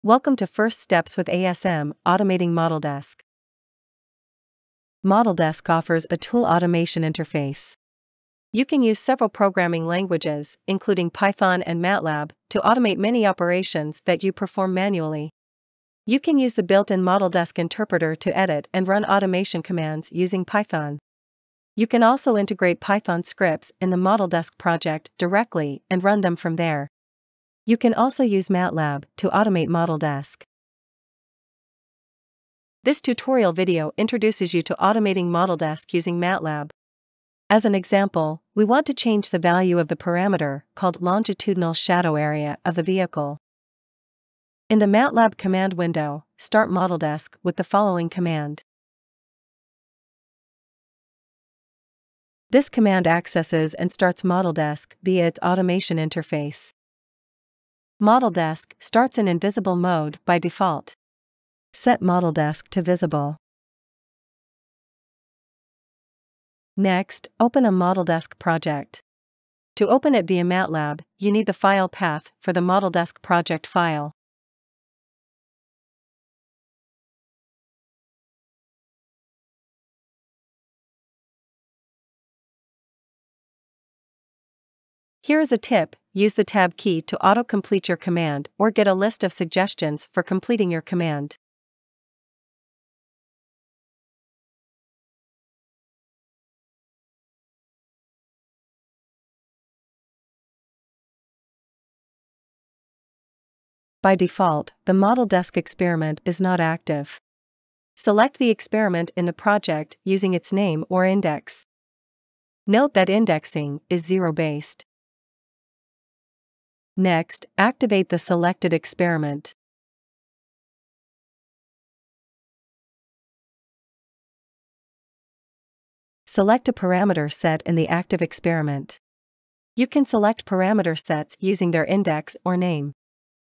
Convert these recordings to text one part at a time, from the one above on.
Welcome to First Steps with ASM, Automating ModelDesk. ModelDesk offers a tool automation interface. You can use several programming languages, including Python and MATLAB, to automate many operations that you perform manually. You can use the built-in ModelDesk interpreter to edit and run automation commands using Python. You can also integrate Python scripts in the ModelDesk project directly and run them from there. You can also use MATLAB to automate ModelDesk. This tutorial video introduces you to automating ModelDesk using MATLAB. As an example, we want to change the value of the parameter called longitudinal shadow area of the vehicle. In the MATLAB command window, start ModelDesk with the following command. This command accesses and starts ModelDesk via its automation interface. ModelDesk starts in invisible mode by default. Set ModelDesk to visible. Next, open a ModelDesk project. To open it via MATLAB, you need the file path for the ModelDesk project file. Here is a tip: use the Tab key to auto-complete your command or get a list of suggestions for completing your command. By default, the ModelDesk experiment is not active. Select the experiment in the project using its name or index. Note that indexing is zero-based. Next, activate the selected experiment. Select a parameter set in the active experiment. You can select parameter sets using their index or name.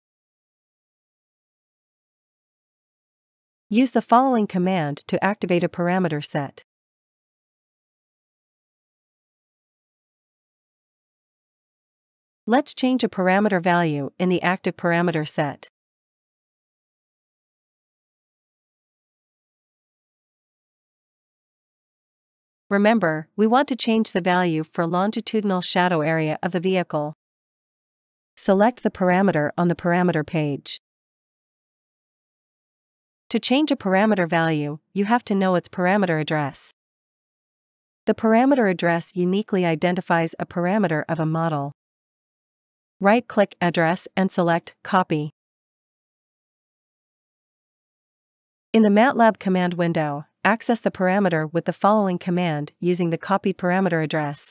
Use the following command to activate a parameter set. Let's change a parameter value in the active parameter set. Remember, we want to change the value for longitudinal shadow area of the vehicle. Select the parameter on the parameter page. To change a parameter value, you have to know its parameter address. The parameter address uniquely identifies a parameter of a model. Right-click Address and select Copy. In the MATLAB command window, access the parameter with the following command using the copied parameter address.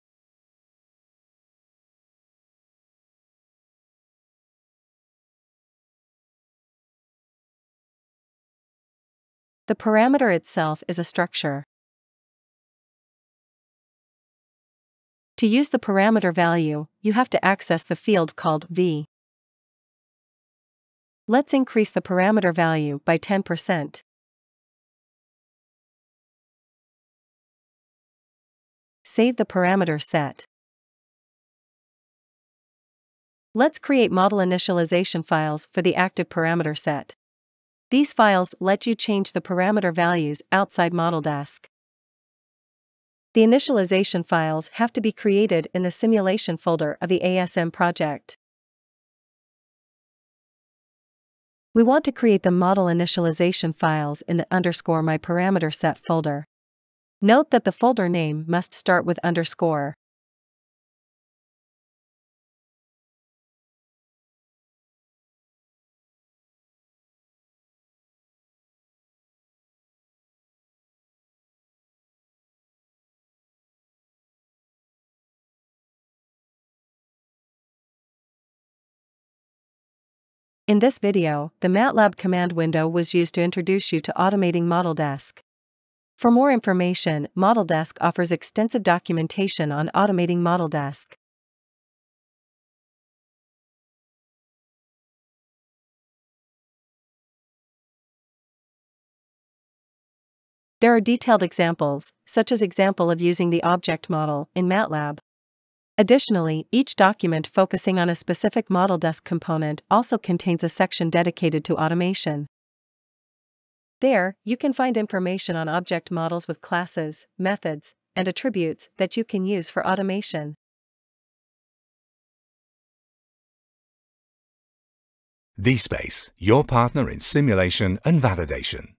The parameter itself is a structure. To use the parameter value, you have to access the field called v. Let's increase the parameter value by 10%. Save the parameter set. Let's create model initialization files for the active parameter set. These files let you change the parameter values outside ModelDesk. The initialization files have to be created in the simulation folder of the ASM project. We want to create the model initialization files in the _myParameterSet folder. Note that the folder name must start with _. In this video, the MATLAB command window was used to introduce you to automating ModelDesk. For more information, ModelDesk offers extensive documentation on automating ModelDesk. There are detailed examples, such as example of using the object model in MATLAB. Additionally, each document focusing on a specific ModelDesk component also contains a section dedicated to automation. There, you can find information on object models with classes, methods, and attributes that you can use for automation. dSPACE, your partner in simulation and validation.